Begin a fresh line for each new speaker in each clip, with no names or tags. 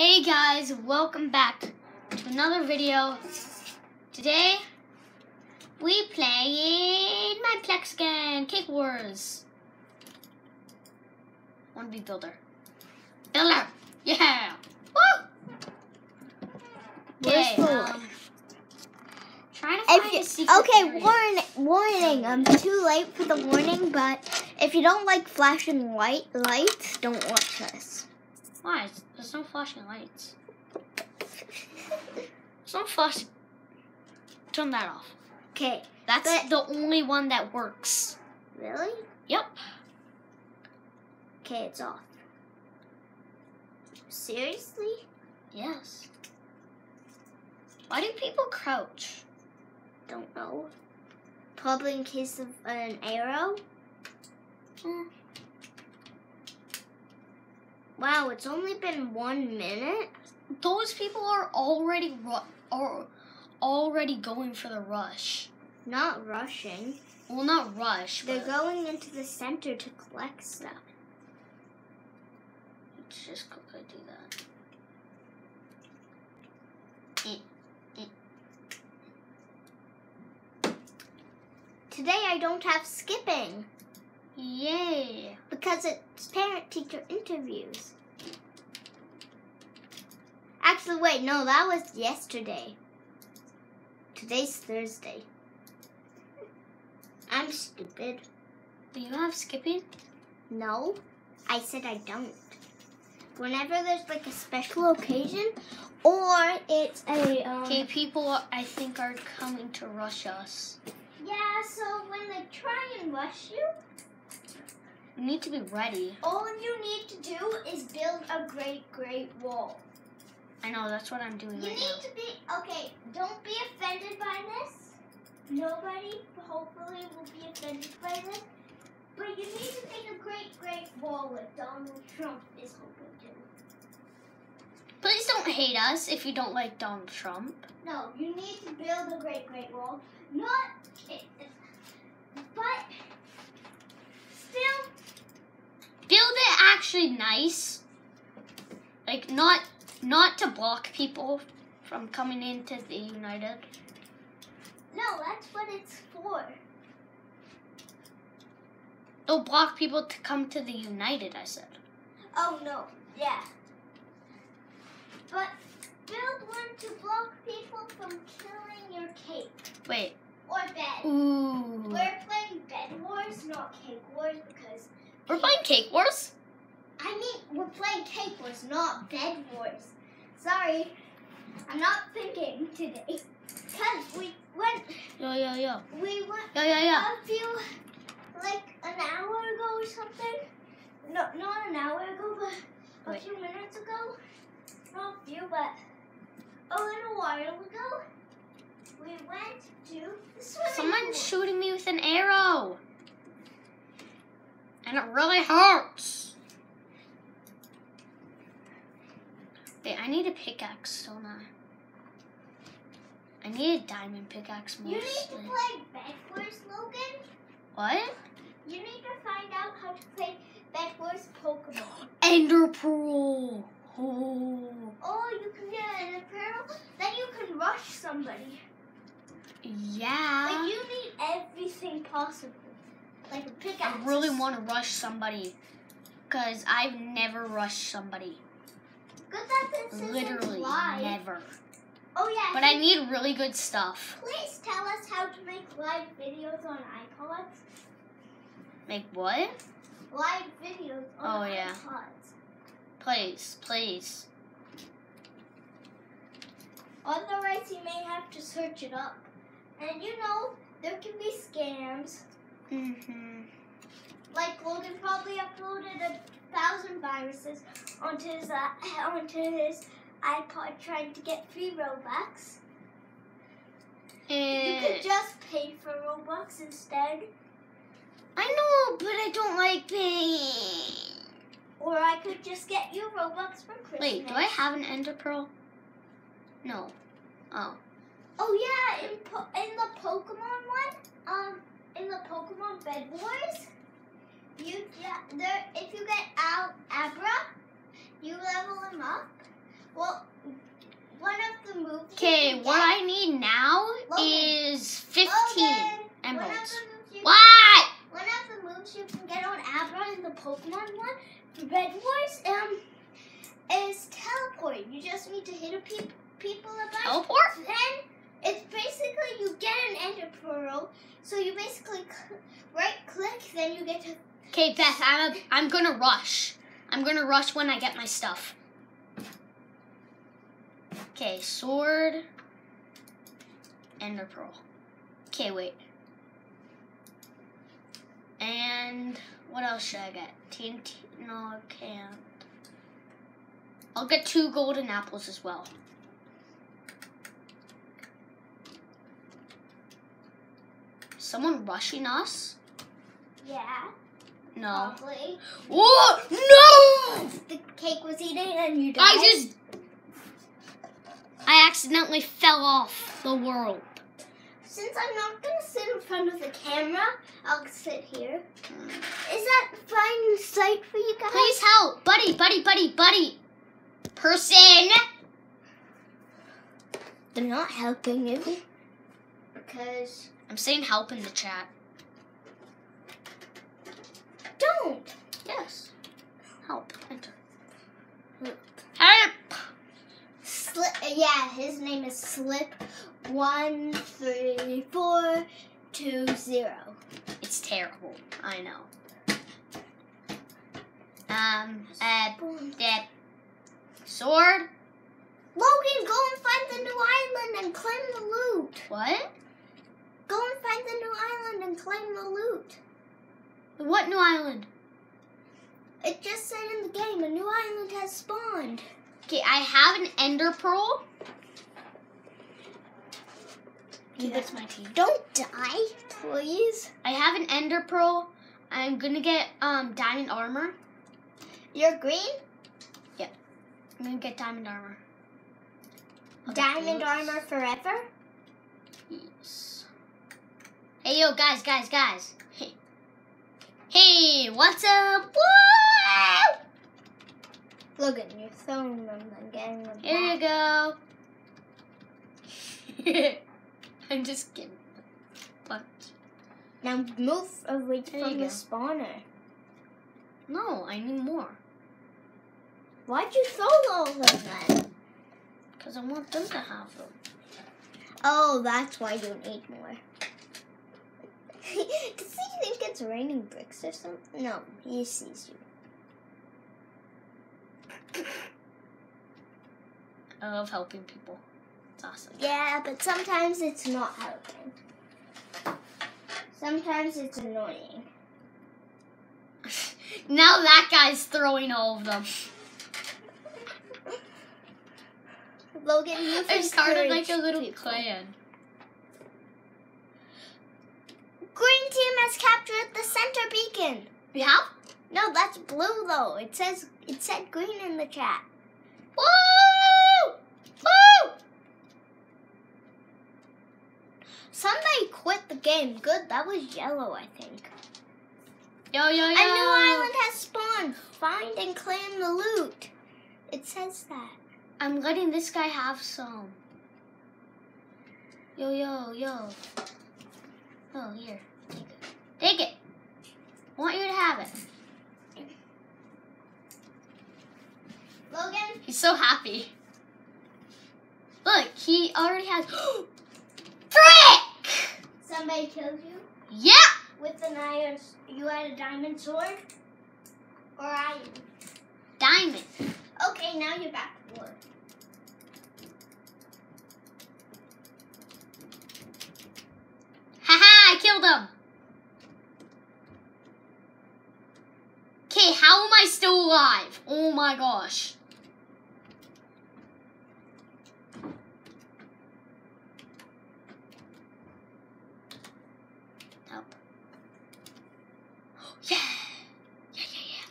Hey guys, welcome back to another video. Today, we played Mineplex again, Cake Wars. Wanna be builder. Builder! Yeah! Woo! Okay, trying to find a secret area.
Warning, I'm too late for the warning, but if you don't like flashing lights, don't watch us.
Why? There's no flashing lights. There's no flash. Turn that off.
Okay.
That's the only one that works.
Really?
Yep.
Okay, it's off. Seriously?
Yes. Why do people crouch?
Don't know. Probably in case of an arrow. Wow, it's only been 1 minute.
Those people are already going for the rush.
Not rushing.
Well, not rush.
They're going into the center to collect stuff.
Let's just quickly do that.
Today I don't have skipping.
Yay!
Because it's parent-teacher interviews. Actually, wait, no, that was yesterday. Today's Thursday. I'm stupid.
Do you have skipping?
No, I said I don't. Whenever there's like a special occasion, or it's a
Okay, people I think are coming to rush us.
Yeah, so when they try and rush you,
You need to be ready.
all you need to do is build a great wall.
I know, that's what I'm doing
You
right
need to be, okay, don't be offended by this. Nobody, hopefully, will be offended by this. But you need to make a great wall like Donald Trump is hoping to.
Please don't hate us if you don't like Donald Trump.
No, you need to build a great wall. But still,
Build it actually nice. Like, not to block people from coming into the United.
no, that's what it's for.
They'll block people to come to the United, I said.
Oh no, yeah. But build one to block people from killing your cake.
Wait.
Or bed.
Ooh.
We're playing Bed Wars, not Cake Wars, because...
We're playing Cake Wars?
I mean, we're playing Cake Wars, not Bed Wars. Sorry, I'm not thinking today. Because we went...
Yo.
We went
Yeah.
a few, like an hour ago or something. No, not an hour ago, but a few minutes ago. Not a few, but a little while ago. We went to the swimming
Someone's
pool.
shooting me with an arrow. And it really hurts. Wait, I need a pickaxe, don't I? I need a diamond pickaxe mostly.
You need to play Bed Wars, Logan.
What?
You need to find out how to play Bed Wars Pokemon.
Ender Pearl. Oh.
Oh, you can get an Pearl, then you can rush somebody.
Yeah.
Like, you need everything possible. Like a pickaxe.
I really want to rush somebody. Because I've never rushed somebody.
Good that this isn't
Literally
live.
never.
Oh yeah.
But I need really good stuff.
Please tell us how to make live videos on iPods.
Make what?
Live videos on
Oh, yeah.
iPods.
Please.
Otherwise, you may have to search it up. And you know, there can be scams.
Mm-hmm.
Like Logan probably uploaded 1,000 viruses onto his iPod trying to get free Robux. You could just pay for Robux instead.
I know, but I don't like paying.
Or I could just get you Robux for Christmas.
Wait, do I have an Ender Pearl? No. Oh.
Oh yeah, in the Pokemon one, in the Pokemon Bed Wars, if you get Abra, you level him up. Well, one of the moves.
Okay, what I need now is 15 emeralds. What?
One of the moves you can get on Abra in the Pokemon one, Red Wars, is teleport. You just need to hit people a bunch.
Teleport?
Then it's basically you get an Ender Pearl. So you basically right click, then you get to.
Okay, Beth, I'm gonna rush. I'm gonna rush when I get my stuff. Okay, sword, Ender Pearl. Okay, wait. And what else should I get? TNT? No, I can't. I'll get 2 golden apples as well. Someone rushing us?
Yeah.
No.
Probably.
Oh no!
The cake was eaten and you died.
I accidentally fell off the world.
Since I'm not gonna sit in front of the camera, I'll sit here. Is that fine sight for you guys?
Please help, buddy. Person.
They're not helping you. Because
I'm saying help in the chat.
don't.
Yes. Help. Enter. Help.
Yeah, his name is Slip 13420.
It's terrible. I know. Sword.
Logan, go and find the new island and claim the loot.
What?
Go and find the new island and claim the loot.
What new island?
It just said in the game, a new island has spawned.
Okay, I have an Ender Pearl. Okay, that's my team.
Don't die, please.
I have an Ender Pearl. I'm gonna get diamond armor.
You're green?
Yeah. I'm gonna get diamond armor.
Diamond armor forever?
Yes. Hey, yo, guys. Hey. Hey, what's up? Woo!
Logan, you're throwing them and getting them
Here you
back.
go. I'm just kidding. Punch.
Now move away
There
from
you
the
go.
spawner.
No, I need more.
Why'd you throw all of them then?
Because I want them to have them.
Oh, that's why you need more. Does he think it's raining bricks or something? No, he sees you.
I love helping people. It's awesome.
Yeah, but sometimes it's not helping. Sometimes it's annoying.
Now that guy's throwing all of them.
Logan, you
I started like a
encourage
little
people.
clan.
Green team has captured the center beacon.
We have?
No, that's blue though. It said green in the chat.
Woo! Woo!
Somebody quit the game. Good, that was yellow, I think.
Yo.
A new island has spawned. Find and claim the loot. It says that.
I'm letting this guy have some. Yo. Oh, here. Take it. I want you to have it.
Logan?
He's so happy. Look, he already has... Frick!
Somebody killed you?
Yeah!
With an iron... You had a diamond sword? Or iron?
Diamond.
Okay, now you're back to wood.
Haha, I killed him. Okay, how am I still alive? Oh my gosh. Help. Yeah. Yeah.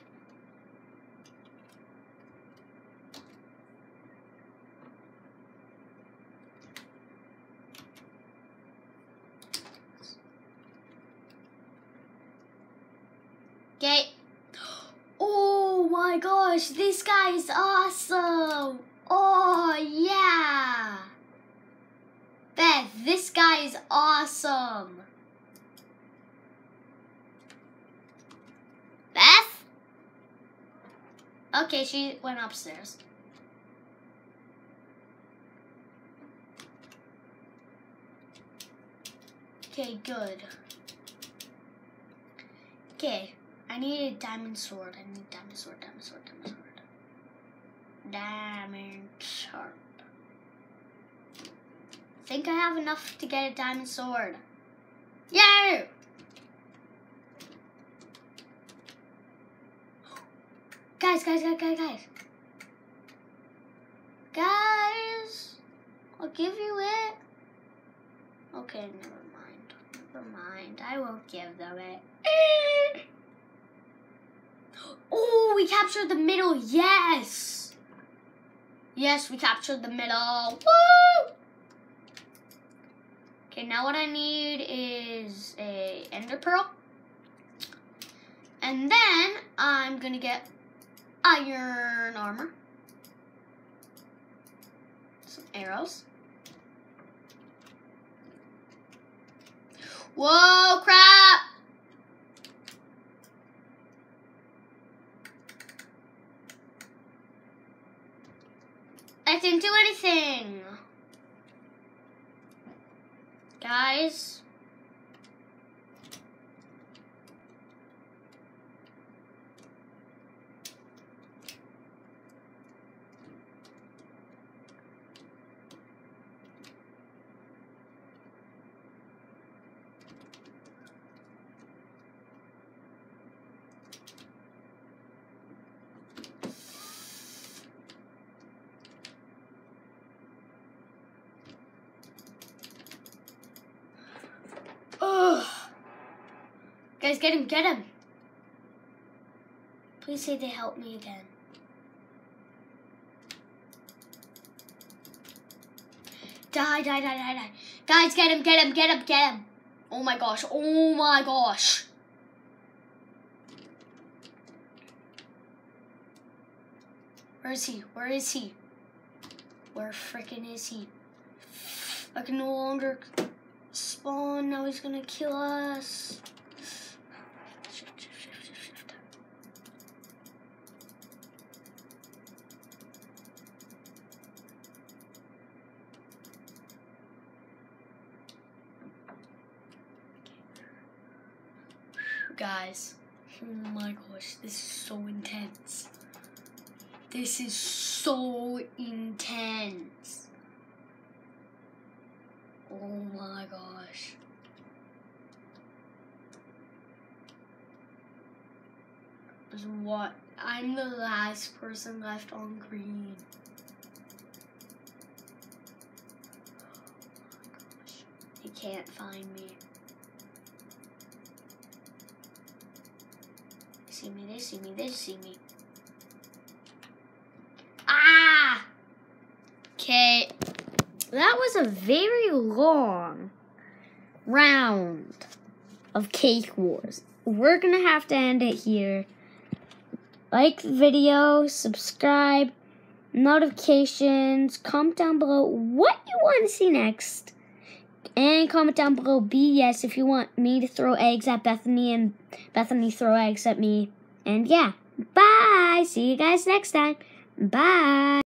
Okay. Oh my gosh, this guy is awesome. Oh. is awesome. Beth? Okay, she went upstairs. Okay, good. Okay, I need a diamond sword. I need diamond sword, diamond sword, diamond sword. Diamond sword. I think I have enough to get a diamond sword. Yay! Guys. Guys, I'll give you it. Okay, never mind. I won't give them it. Oh, we captured the middle. Yes, we captured the middle. Woo! Okay, now what I need is a ender pearl. And then I'm gonna get iron armor. Some arrows. Whoa, crap! I didn't do anything. Guys. Guys, get him. Please say they help me again. Die. Guys, get him. Oh my gosh. Where is he? Where frickin' is he? I can no longer spawn. Now he's gonna kill us. Shift. Guys, oh my gosh, this is so intense. Oh my gosh. What? I'm the last person left on green. Oh my gosh. He can't find me. They see me. Ah! Okay. That was a very long round of Cake Wars. We're gonna have to end it here. Like the video, subscribe, notifications, comment down below what you want to see next. And comment down below BS if you want me to throw eggs at Bethany and Bethany throw eggs at me. And yeah, bye. See you guys next time. Bye.